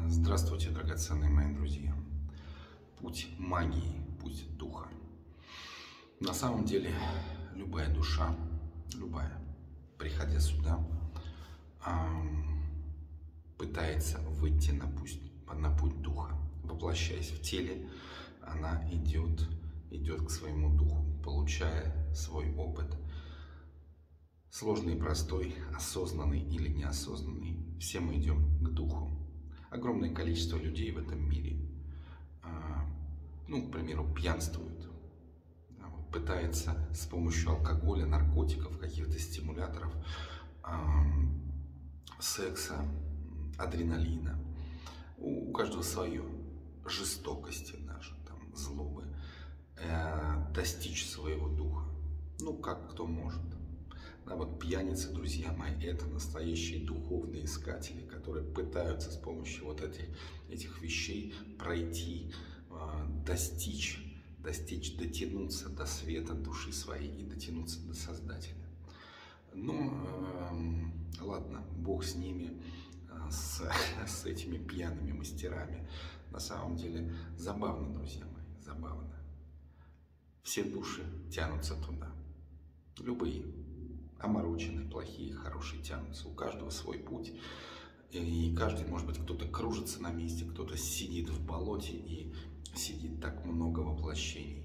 Здравствуйте, драгоценные мои друзья. Путь магии, путь духа. На самом деле, любая душа, любая, приходя сюда, пытается выйти на путь духа. Воплощаясь в теле, она идет к своему духу, получая свой опыт. Сложный и простой, осознанный или неосознанный, все мы идем к духу. Огромное количество людей в этом мире, к примеру, пьянствуют, пытается с помощью алкоголя, наркотиков, каких-то стимуляторов, секса, адреналина. У каждого свое, жестокости даже, злобы, достичь своего духа. Как кто может. Пьяницы, друзья мои, это настоящие духовные искатели, которые пытаются с помощью этих вещей пройти, достичь, дотянуться до света души своей и дотянуться до Создателя. Ладно, Бог с ними, с этими пьяными мастерами. На самом деле забавно, друзья мои, забавно. Все души тянутся туда, любые. Омороченные, плохие, хорошие тянутся. У каждого свой путь. И каждый, может быть, кто-то кружится на месте, кто-то сидит в болоте и сидит так много воплощений.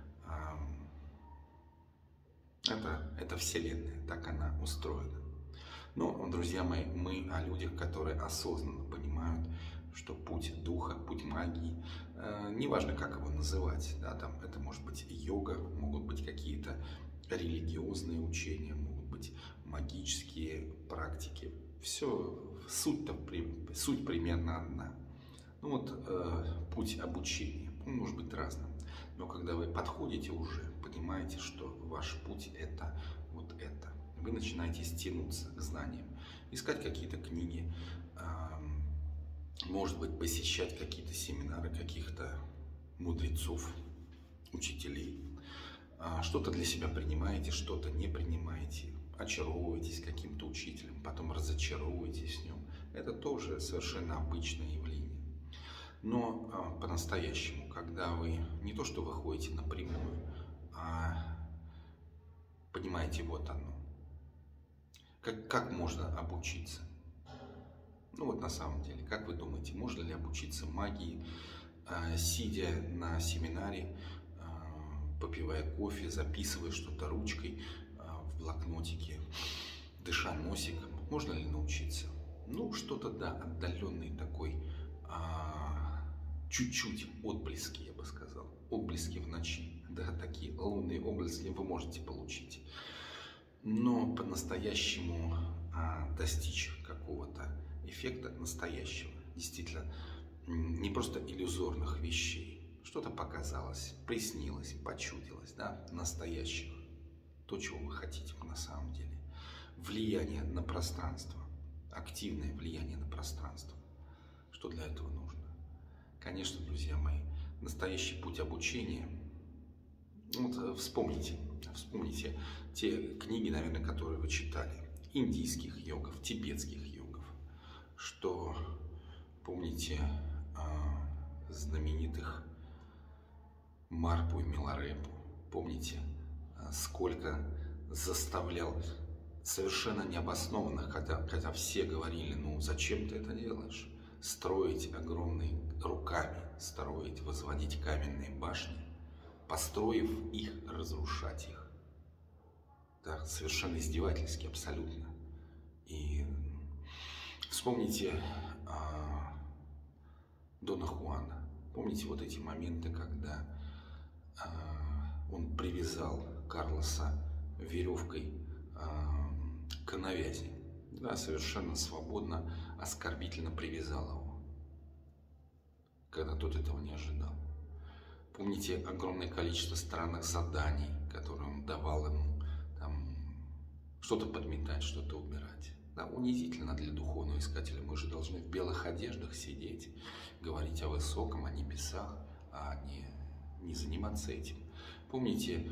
Это Вселенная, так она устроена. Но, друзья мои, мы о людях, которые осознанно понимают, что путь духа, путь магии, неважно, как его называть, это может быть йога, могут быть какие-то религиозные учения, могут быть магические практики. Все, суть примерно одна. Путь обучения, он может быть разным. Но когда вы подходите уже, понимаете, что ваш путь это вот это. Вы начинаете стянуться к знаниям, искать какие-то книги, может быть, посещать какие-то семинары каких-то мудрецов, учителей. Что-то для себя принимаете, что-то не принимаете, очаровываетесь каким-то учителем, потом разочаровываетесь в нем. Это тоже совершенно обычное явление. Но по-настоящему, когда вы не то что выходите напрямую, а понимаете, вот оно. Как можно обучиться? На самом деле, как вы думаете, можно ли обучиться магии, сидя на семинаре, попивая кофе, записывая что-то ручкой в блокнотике, дыша носиком? Можно ли научиться? Что-то, да, отдаленный такой, чуть-чуть отблески, я бы сказал. Отблески в ночи. Да, такие лунные отблески вы можете получить. Но по-настоящему достичь какого-то эффекта настоящего, действительно, не просто иллюзорных вещей, что-то показалось, приснилось, почудилось, настоящих, то, чего вы хотите на самом деле. Влияние на пространство, активное влияние на пространство. Что для этого нужно? Конечно, друзья мои, настоящий путь обучения. Вспомните те книги, наверное, которые вы читали, индийских йогов, тибетских йогов, что, помните, знаменитых Марпу и Миларепу, помните, сколько заставлял совершенно необоснованных, хотя все говорили, зачем ты это делаешь, строить огромные руками, возводить каменные башни, построив их, разрушать их. Да, совершенно издевательски, абсолютно. И вспомните Дона Хуана. Помните эти моменты, когда он привязал Карлоса веревкой к навязи. Да, совершенно свободно, оскорбительно привязал его, когда тот этого не ожидал. Помните огромное количество странных заданий, которые он давал ему, что-то подметать, что-то убирать. Да, унизительно для духовного искателя. Мы же должны в белых одеждах сидеть, говорить о высоком, о небесах, а не заниматься этим. Помните,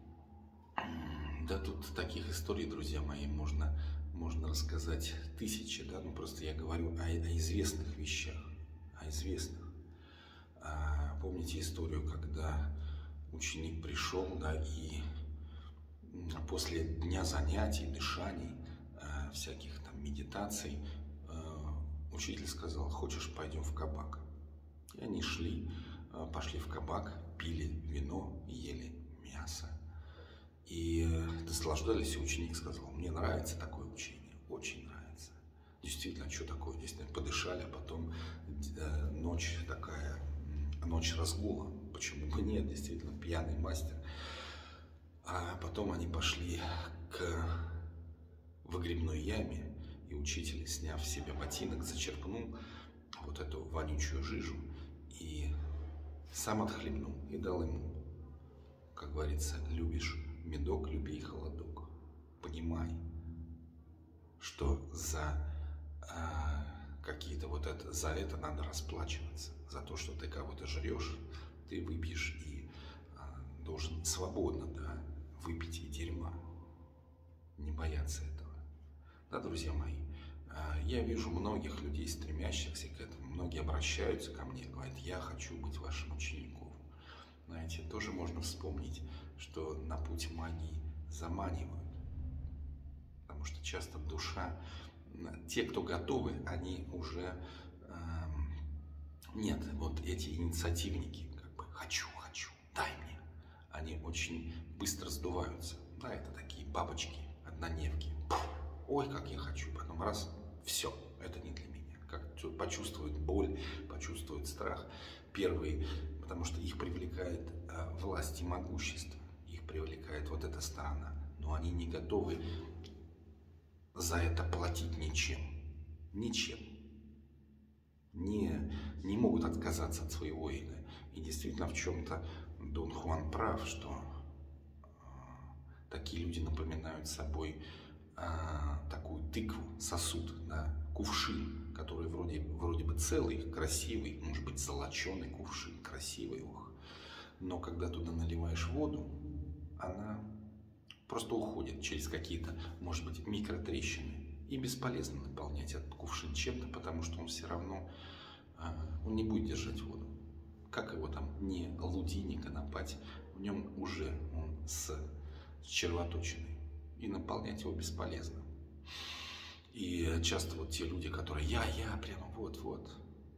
да, тут таких историй, друзья мои, можно рассказать тысячи, да, просто я говорю о известных вещах. известных. Помните историю, когда ученик пришел, да, и после дня занятий, дышаний, всяких там медитаций, учитель сказал: хочешь, пойдем в кабак? И они пошли в кабак, пили вино, ели мясо. И наслаждались, и ученик сказал: мне нравится такое учение, очень нравится. Действительно, что такое? Действительно, подышали, а потом ночь такая, ночь разгула. Почему бы нет? Действительно, пьяный мастер. А потом они пошли к выгребной яме, и учитель, сняв с себя ботинок, зачерпнул вот эту вонючую жижу и сам отхлебнул и дал ему, как говорится: любишь медок, люби и холодок. Понимай, что за за это надо расплачиваться. За то, что ты кого-то жрешь, ты выпьешь и должен свободно, да, выпить и дерьма. Не бояться этого. Да, друзья мои, я вижу многих людей, стремящихся к этому. Многие обращаются ко мне и говорят: я хочу быть вашим учеником. Знаете, тоже можно вспомнить, что на путь магии заманивают. Потому что часто душа, те, кто готовы, они уже, нет, вот эти инициативники, как бы хочу, дай мне, они очень быстро сдуваются. Да, это такие бабочки, однодневки. Ой, как я хочу, потом раз, все, это не для меня. Как почувствуют боль, почувствуют страх. Первые, потому что их привлекает власть и могущество, их привлекает вот эта сторона, но они не готовы за это платить ничем. Не могут отказаться от своего эго. И действительно, в чем-то Дон Хуан прав, что такие люди напоминают собой такую тыкву, сосуд, да, кувшин, который вроде бы целый, красивый, может быть, золоченый кувшин, красивый, но когда туда наливаешь воду, она просто уходит через какие-то, может быть, микротрещины. И бесполезно наполнять этот кувшин чем-то, потому что он все равно он не будет держать воду. Как его там не луди, не конопать, в нем уже он с червоточиной. И наполнять его бесполезно. И часто вот те люди, которые я прямо вот,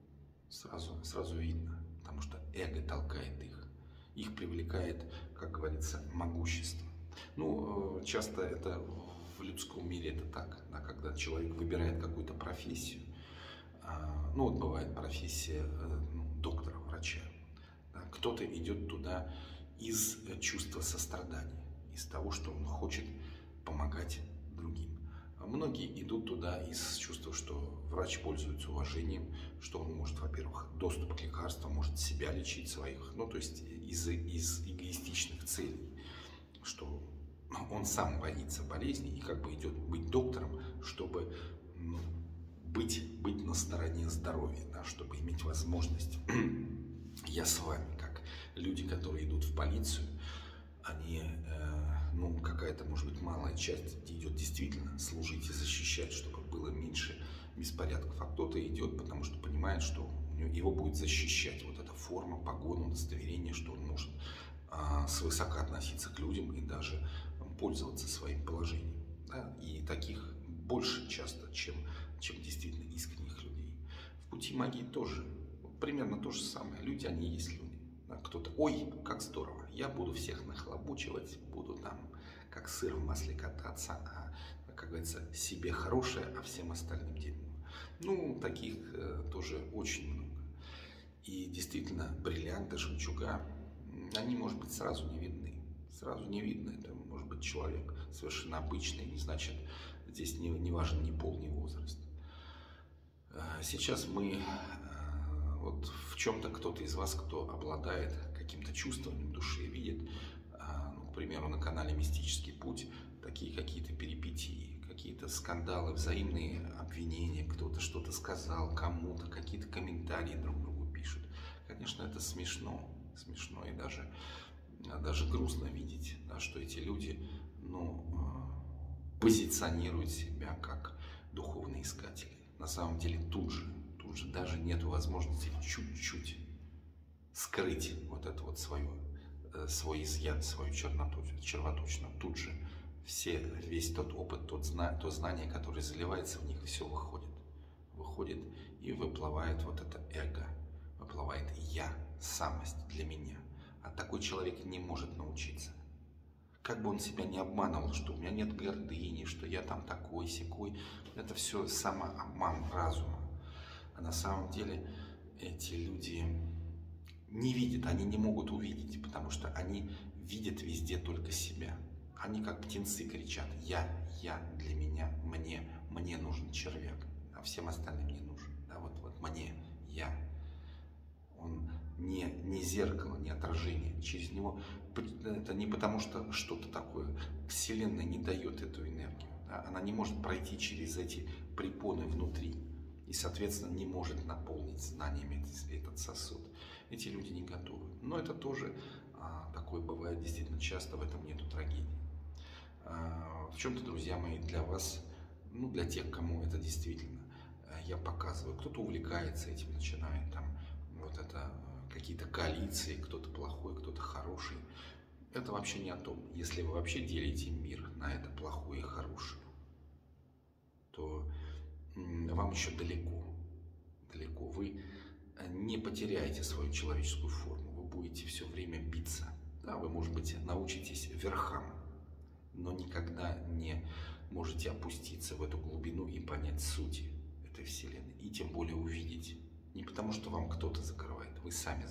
сразу видно, потому что эго толкает их. Их привлекает, как говорится, могущество. Ну, часто это в людском мире это так, да, когда человек выбирает какую-то профессию. Ну, вот бывает профессия доктора, врача. Да, кто-то идет туда из чувства сострадания, из того, что он хочет помогать другим. А многие идут туда из чувства, что врач пользуется уважением, что он может, во-первых, доступ к лекарствам, может себя лечить своих, ну, то есть из эгоистичных целей, что он сам боится болезней и как бы идет быть доктором, чтобы быть на стороне здоровья, да, чтобы иметь возможность. Я с вами, как люди, которые идут в полицию, они, какая-то, может быть, малая часть идет действительно служить и защищать, чтобы было меньше беспорядков, а кто-то идет, потому что понимает, что его будет защищать вот эта форма, погона, удостоверение, что он может свысока относиться к людям и даже пользоваться своим положением. Да? И таких больше часто, чем действительно искренних людей. В пути магии тоже примерно то же самое. Люди, они и есть люди. Да? Кто-то: ой, как здорово, я буду всех нахлобучивать, буду там как сыр в масле кататься, как говорится, себе хорошее, а всем остальным дерьмо. Ну, таких тоже очень много. И действительно, бриллианты, жемчуга, они, может быть, сразу не видны. Сразу не видно. Это может быть человек совершенно обычный, не значит, здесь не важен ни пол, ни возраст. Сейчас мы, вот в чем-то кто-то из вас, кто обладает каким-то чувствованием души, видит, к примеру, на канале «Мистический путь» такие какие-то перипетии, какие-то скандалы, взаимные обвинения, кто-то что-то сказал кому-то, какие-то комментарии друг другу пишут. Конечно, это смешно и даже грустно видеть, да, что эти люди, позиционируют себя как духовные искатели. На самом деле тут же тут же даже нет возможности чуть-чуть скрыть вот это вот свой изъян, свою червоточину. Тут же весь тот опыт, то знание, которое заливается в них, все выходит и выплывает вот это эго, выплывает я, самость для меня. А такой человек не может научиться. Как бы он себя не обманывал, что у меня нет гордыни, что я там такой-сякой, это все самообман разума. А на самом деле эти люди не видят, они не могут увидеть, потому что они видят везде только себя. Они как птенцы кричат: я, для меня, мне нужен червяк, а всем остальным не нужен. Да, вот мне, я. Он не зеркало, не отражение. Через него, это не потому что что-то такое, Вселенная не дает эту энергию. Да? Она не может пройти через эти препоны внутри и, соответственно, не может наполнить знаниями этот сосуд. Эти люди не готовы. Но это тоже такое бывает действительно часто, в этом нету трагедии. В чем-то, друзья мои, для вас, для тех, кому это действительно, я показываю. Кто-то увлекается этим, начинает там какие-то коалиции, кто-то плохой, кто-то хороший. Это вообще не о том. Если вы вообще делите мир на это плохое и хорошее, то вам еще далеко. Вы не потеряете свою человеческую форму, вы будете все время биться. Да, вы, может быть, научитесь верхам, но никогда не можете опуститься в эту глубину и понять суть этой Вселенной. И тем более увидеть. Не потому, что вам кто-то закрывает, вы сами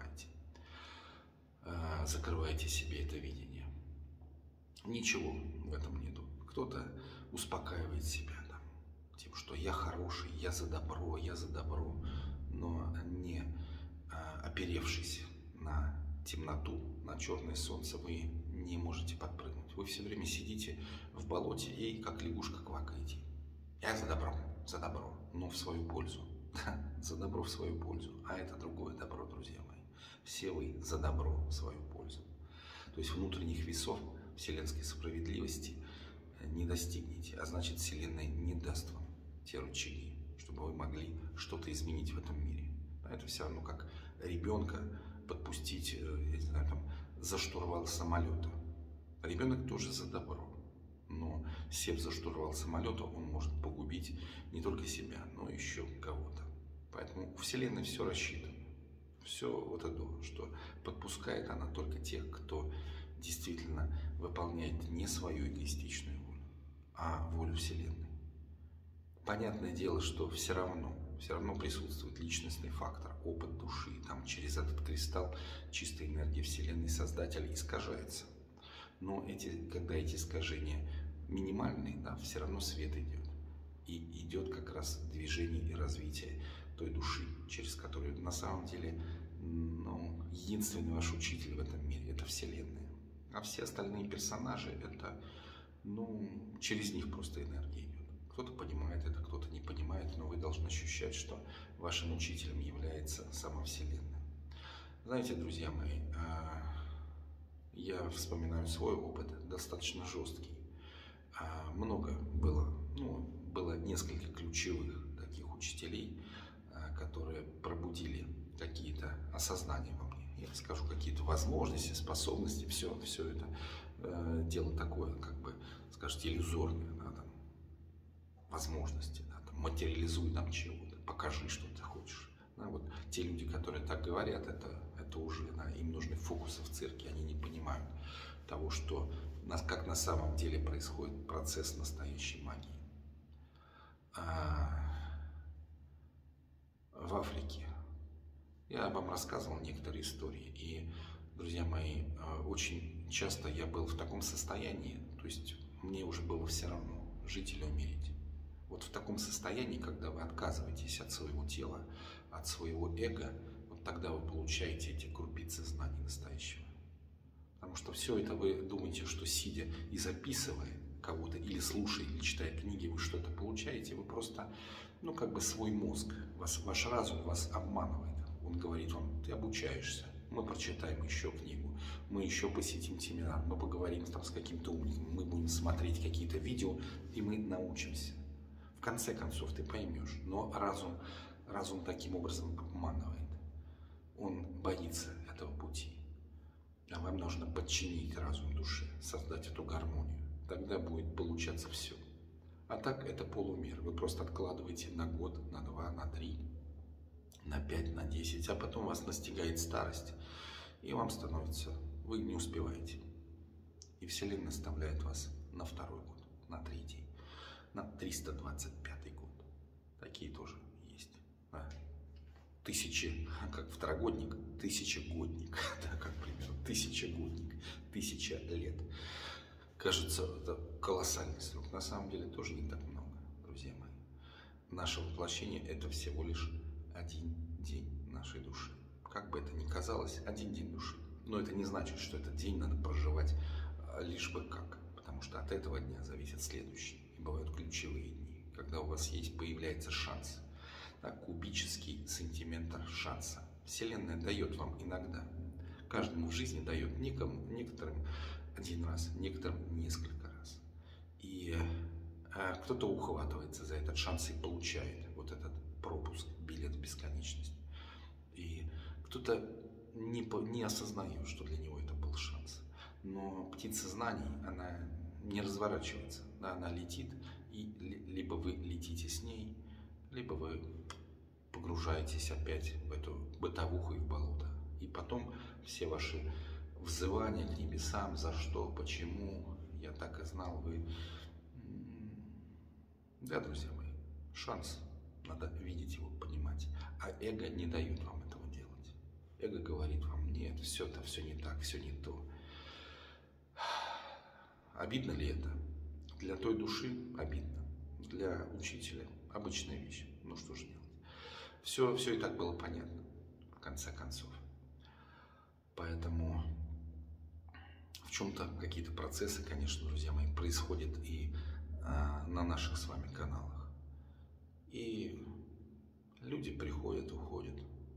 закрываете себе это видение. Ничего в этом нету. Кто-то успокаивает себя тем, что я хороший, я за добро, но не оперевшись на темноту, на черное солнце, вы не можете подпрыгнуть. Вы все время сидите в болоте и как лягушка квакаете. Я за добро, но в свою пользу. За добро в свою пользу. А это другое добро, друзья мои. Все вы за добро в свою пользу. То есть внутренних весов вселенской справедливости не достигнете. А значит, Вселенная не даст вам те рычаги, чтобы вы могли что-то изменить в этом мире. Это все равно как ребенка подпустить, за штурвал самолета. Ребенок тоже за добро. Но сев за штурвал самолета, он может погубить не только себя, но еще кого-то. Поэтому у Вселенной все рассчитано. Все вот это, что подпускает она только тех, кто действительно выполняет не свою эгоистичную волю, а волю Вселенной. Понятное дело, что все равно присутствует личностный фактор, опыт души. Там через этот кристалл чистой энергии Вселенной Создатель искажается. Но когда эти искажения минимальные, все равно свет идет. И идет как раз движение и развитие той души, через которую на самом деле единственный ваш учитель в этом мире – это Вселенная. А все остальные персонажи – это через них просто энергия идет. Кто-то понимает это, кто-то не понимает, но вы должны ощущать, что вашим учителем является сама Вселенная. Знаете, друзья мои, я вспоминаю свой опыт, достаточно жесткий. Много было несколько ключевых таких учителей, которые пробудили какие-то осознания во мне. Я скажу, какие-то возможности, способности, все это дело такое, скажете, иллюзорное. Возможности, материализуй нам чего-то, покажи, что ты хочешь. Те люди, которые так говорят, это уже им нужны фокусы в цирке, они не понимают того, как на самом деле происходит процесс настоящей магии. В Африке я вам рассказывал некоторые истории, и, друзья мои, очень часто я был в таком состоянии, то есть мне уже было все равно, жить или умереть. Вот в таком состоянии, когда вы отказываетесь от своего тела, от своего эго, вот тогда вы получаете эти крупицы знаний настоящего. Потому что все это вы думаете, что сидя и записывая кого-то, или слушая, или читая книги, вы что-то получаете, вы просто, свой мозг, ваш разум вас обманывает. Он говорит вам: ты обучаешься, мы прочитаем еще книгу, мы еще посетим семинар, мы поговорим с каким-то умником, мы будем смотреть какие-то видео, и мы научимся. В конце концов ты поймешь, но разум разум таким образом обманывает. Он боится этого пути. А вам нужно подчинить разум души, создать эту гармонию. Тогда будет получаться все. А так это полумер. Вы просто откладываете на год, на 2, на 3, на 5, на 10. А потом вас настигает старость. И вам становится... Вы не успеваете. И Вселенная оставляет вас на 2-й год, на 3-й, на 325-й год. Такие тоже есть. Да. Как второгодник, тысячегодник. Да, как пример. Тысячегодник. 1000 лет. Кажется, это колоссальный срок. На самом деле тоже не так много, друзья мои. Наше воплощение – это всего лишь 1 день нашей души. Как бы это ни казалось, 1 день души. Но это не значит, что этот день надо проживать лишь бы как. Потому что от этого дня зависит следующий. И бывают ключевые дни, когда у вас появляется шанс. Да, кубический сантиметр шанса. Вселенная дает вам иногда. Каждому в жизни дает, некоторым 1 раз, некоторым несколько раз. И кто-то ухватывается за этот шанс и получает вот этот пропуск, билет в бесконечность. И кто-то не осознает, что для него это был шанс. Но птица знаний, она не разворачивается, да, она летит, и либо вы летите с ней, либо вы погружаетесь опять в эту бытовуху и в болото. И потом все ваши взывания к небесам, за что, почему, я так и знал, вы... Да, друзья мои, шанс, надо видеть его, понимать. А эго не дает вам этого делать. Эго говорит вам: нет, это все не так, все не то. Обидно ли это? Для той души обидно. Для учителя обычная вещь. Ну что же делать? Все и так было понятно, в конце концов. Поэтому в чем-то какие-то процессы, конечно, друзья мои, происходят и на наших с вами каналах. И люди приходят, уходят.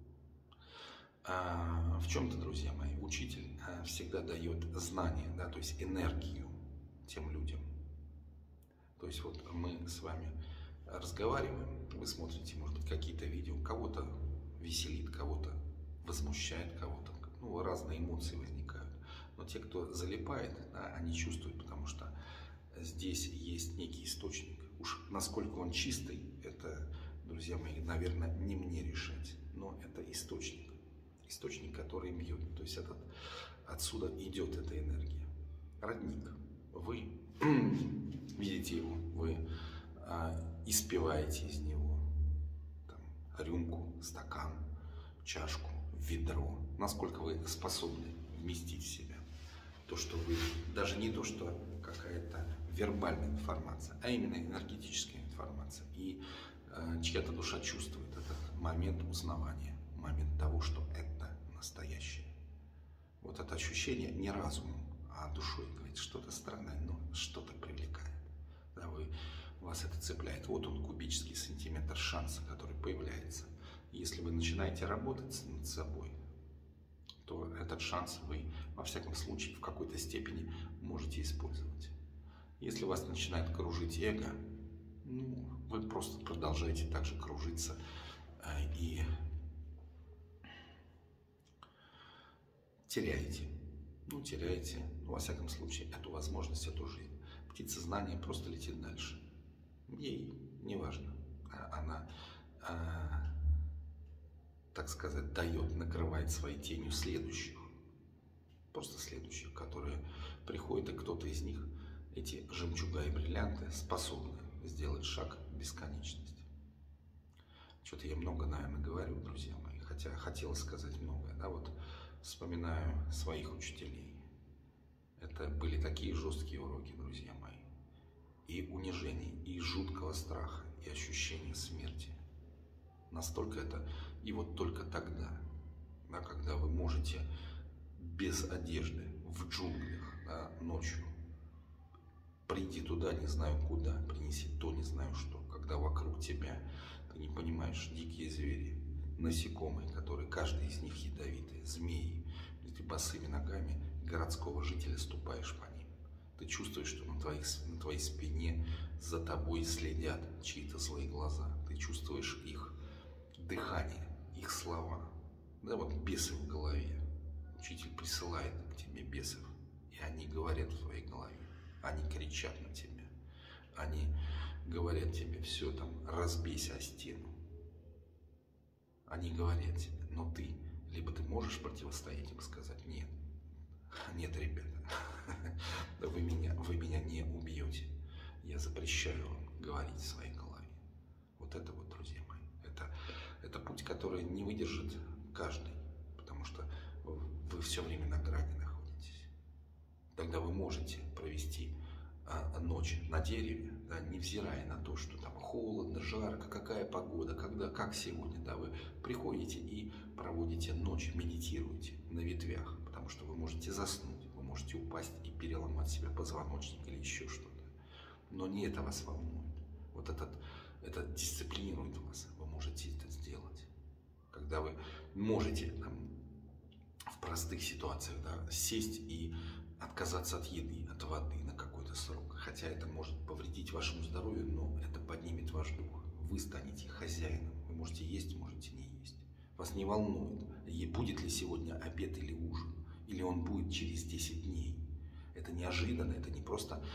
В чем-то, друзья мои, учитель всегда дает знания, да, то есть энергию тем людям. То есть вот мы с вами разговариваем, вы смотрите, может быть, какие-то видео, кого-то веселит, кого-то возмущает, кого-то, ну, разные эмоции возникают. Но те, кто залипает, да, они чувствуют, потому что здесь есть некий источник. Уж насколько он чистый, это, друзья мои, наверное, не мне решать. Но это источник, который бьет. То есть отсюда идет эта энергия. Родник. Вы видите его, вы испиваете из него там, рюмку, стакан, чашку, ведро. Насколько вы способны вместить в себя то, что вы, даже не то, что какая-то вербальная информация, а именно энергетическая информация. И чья-то душа чувствует этот момент узнавания, момент того, что это настоящее. Вот это ощущение не разумом, а душой, говорит, что-то странное, но что-то привлекает. Да, вас это цепляет. Вот он, кубический сантиметр шанса, который появляется. Если вы начинаете работать над собой, то этот шанс вы, во всяком случае, в какой-то степени можете использовать. Если вас начинает кружить эго, ну, вы просто продолжаете так же кружиться и теряете. Ну, во всяком случае, эту возможность, эту жизнь. Птица знания просто летит дальше. Ей не важно. Она, так сказать, накрывает своей тенью следующих. Просто следующих, которые приходят, и кто-то из них, эти жемчуга и бриллианты, способны сделать шаг в бесконечность. Что-то я много, наверное, говорю, друзья мои, хотя хотелось сказать многое. Да, вот вспоминаю своих учителей. Это были такие жесткие уроки, друзья мои. И унижений, и жуткого страха, и ощущения смерти. Настолько это, и вот только тогда, да, когда вы можете без одежды, в джунглях, да, ночью, прийти туда, не знаю куда, принеси то, не знаю что, когда вокруг тебя, ты не понимаешь, дикие звери, насекомые, которые, каждый из них ядовитый, змеи, и ты босыми ногами городского жителя ступаешь по ним. Ты чувствуешь, что на твоей спине за тобой следят чьи-то злые глаза. Ты чувствуешь их дыхание, их слова. Да, вот бесы в голове. Учитель присылает к тебе бесов, и они говорят в твоей голове. Они кричат на тебя. Они говорят тебе: все там, разбейся о стену. Они говорят тебе, но ты, либо ты можешь противостоять им, сказать: нет, нет, ребята, вы меня не убьете. Я запрещаю вам говорить в своей голове. Вот это вот, друзья мои, это путь, который не выдержит каждый, потому что вы все время на грани находитесь. Тогда вы можете провести ночь на дереве, да, невзирая на то, что там холодно, жарко, какая погода, как сегодня, да, вы приходите и проводите ночь, медитируете на ветвях, потому что вы можете заснуть, вы можете упасть и переломать себе позвоночник или еще что-то. Но не это вас волнует. Вот это дисциплинирует вас. Вы можете это сделать. Когда вы можете там, в простых ситуациях, да, сесть и отказаться от еды, от воды на какой-то срок. Хотя это может повредить вашему здоровью, но это поднимет ваш дух. Вы станете хозяином. Вы можете есть, можете не есть. Вас не волнует, будет ли сегодня обед или ужин, или он будет через 10 дней. Это неожиданно, это не просто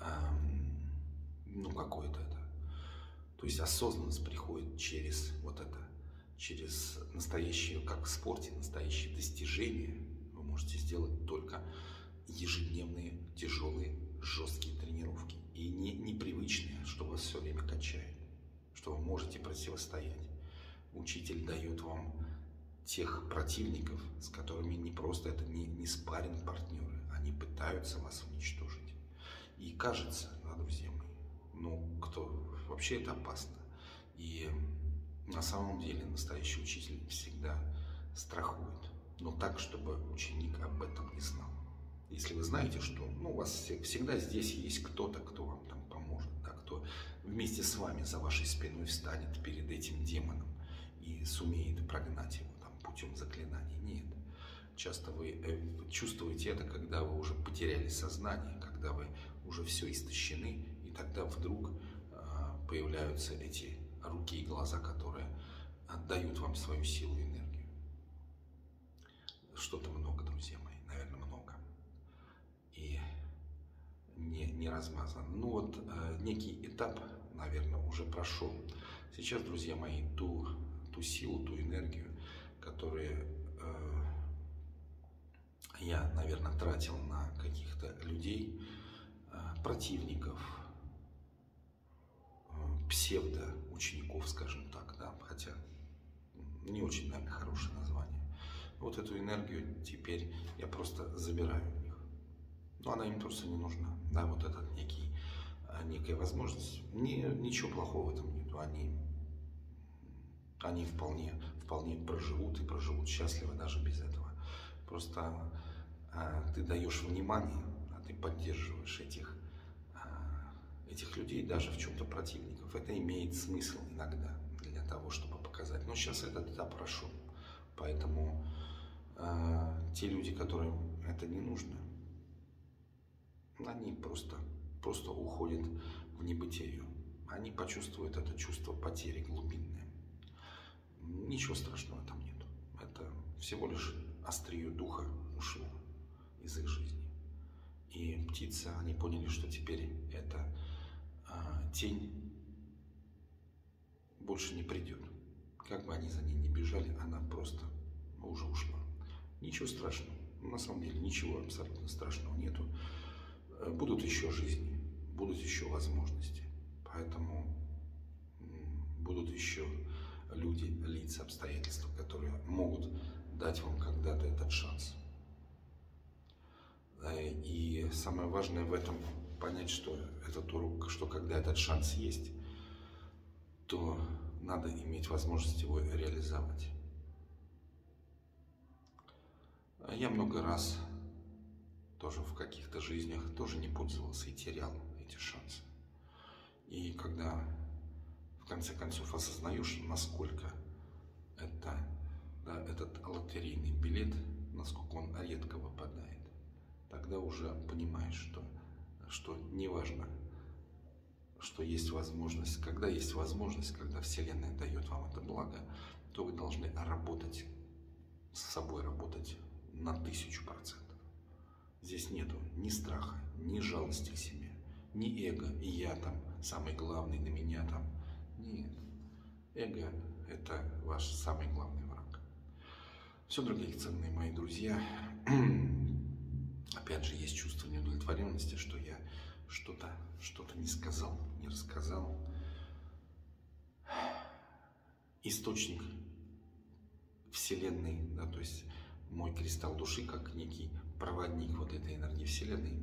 какое-то это. То есть осознанность приходит через вот это, через настоящее, как в спорте, настоящее достижение. Вы можете сделать только ежедневные, тяжелые, жесткие тренировки. И непривычные, что вас все время качает, что вы можете противостоять. Учитель дает вам тех противников, с которыми не просто это не спарринг-партнеры, они пытаются вас уничтожить. И кажется, да, друзья мои, вообще это опасно. И на самом деле настоящий учитель всегда страхует, но так, чтобы ученик об этом не знал. Если вы знаете, что у вас всегда здесь есть кто-то, кто вам там поможет, да, кто вместе с вами за вашей спиной встанет перед этим демоном и сумеет прогнать его там путем заклинаний. Нет. Часто вы чувствуете это, когда вы уже потеряли сознание, когда вы уже все истощены, и тогда вдруг появляются эти руки и глаза, которые отдают вам свою силу и энергию. Что-то много, друзья мои, наверное, много. И не размазано. Некий этап, наверное, уже прошел. Сейчас, друзья мои, ту силу, ту энергию, которую я, наверное, тратил на каких-то людей, противников, псевдоучеников, скажем так, да, хотя не очень, наверное, хорошее название. Вот эту энергию теперь я просто забираю у них. Но она им просто не нужна. Да, вот этот некая возможность. Ничего плохого в этом нету. Они вполне проживут и проживут счастливо даже без этого. Просто ты даешь внимание, ты поддерживаешь этих людей, даже в чем-то противников. Это имеет смысл иногда для того, чтобы показать. Но сейчас этот этап прошел. Поэтому те люди, которым это не нужно, они просто уходят в небытие. Они почувствуют это чувство потери глубинное. Ничего страшного там нету. Это всего лишь острие духа ушло из их жизни. И птицы, они поняли, что теперь эта тень больше не придет. Как бы они за ней не бежали, она просто уже ушла. Ничего страшного. На самом деле ничего абсолютно страшного нету. Будут еще жизни, будут еще возможности. Поэтому будут еще люди, лица, обстоятельства, которые могут дать вам когда-то этот шанс. И самое важное в этом понять, что этот урок, что когда этот шанс есть, то надо иметь возможность его реализовать. Я много раз тоже в каких-то жизнях тоже не пользовался и терял эти шансы. И когда в конце концов осознаешь, насколько этот лотерейный билет, насколько он редко выпадает, тогда уже понимаешь, что неважно, что есть возможность, когда Вселенная дает вам это благо, то вы должны работать с собой, работать на 1000%. Здесь нету ни страха, ни жалости к себе, ни эго, и я там самый главный, на меня там. Нет. Эго – это ваш самый главный враг. Все, дорогие ценные мои друзья, опять же, есть чувство неудовлетворенности, что я что-то не сказал, не рассказал. Источник Вселенной, да, то есть мой кристалл души, как некий проводник вот этой энергии Вселенной,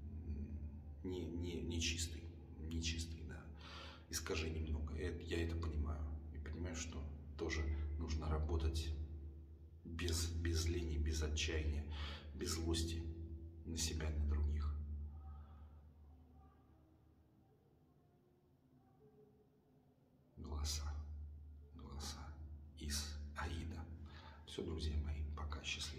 не чистый, да, искажений много. Я это понимаю. И понимаю, что тоже нужно работать без лени, без отчаяния, без злости на себя и на других. Голоса из Аида. Все, друзья мои, пока, счастливо.